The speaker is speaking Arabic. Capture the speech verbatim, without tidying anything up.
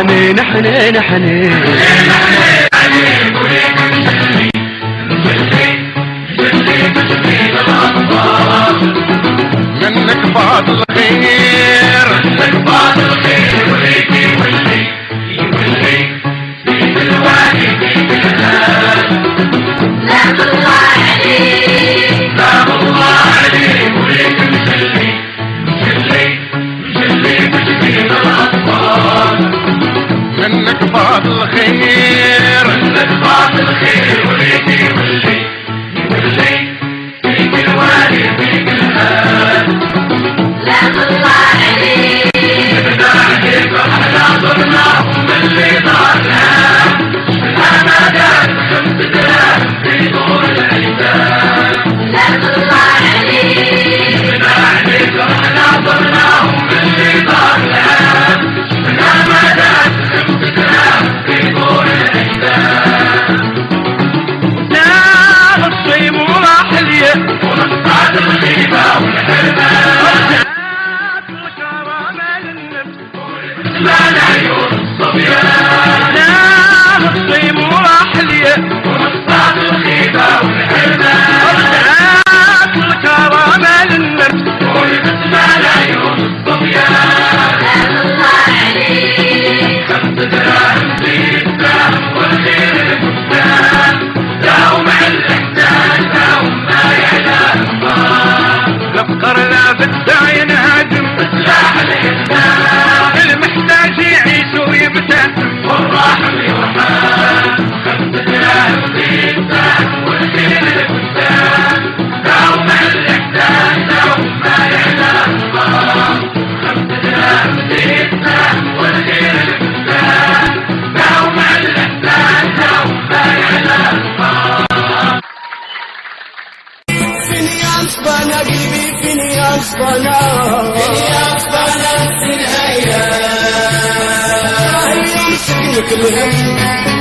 حنين حنين حنين عليك وليك مسلي مسلي مسلي مسلي للأطفال منك بعض الخير منك بعض الخير وليك يولي يولي سيد الوالدين بالهاد سلام الله عليك سلام الله عليك وليك مسلي مسلي مسلي مسلي للأطفال منك بعض الخير منك بعض الخير وليك يولي يولي سيد الوالدين بالهاد سلام الله عليك نبدا عليك احنا ضرناهم اللي ضرنا بالامادات خمس دراهم في دور الايتام سلام الله عليك نبدا عليك احنا ضرناهم اللي ضرنا بالامادات خمس دراهم في دور الايتام دار الصيم وراح اليد ونصعد الغيبه والحرمان اسمعنا عيون الصبيان نام الصيم وراح اليد ونصطاد الخيبة والحرمان رجعات الكرامة للنفس اسمعنا عيون الصبيان سلام الله عليك خمس دراهم في الدم والخير المستان داوم مع الإحسان داوم ما يعلى الله نفقر لا بدع ينهاجم بسلاح الإسلام المحتاج يعيش ويبتسم والراحل يرحم خمس دراهم في الدم والخير المستان داوم مع الإحسان داوم ما يعلى الله خمس دراهم في الدم والخير المستان داوم مع الإحسان داوم ما يعلى الله فينيان صبانا قلبي فينيان صبانا فينيان صبانا في الأيام أيام سكنك الهم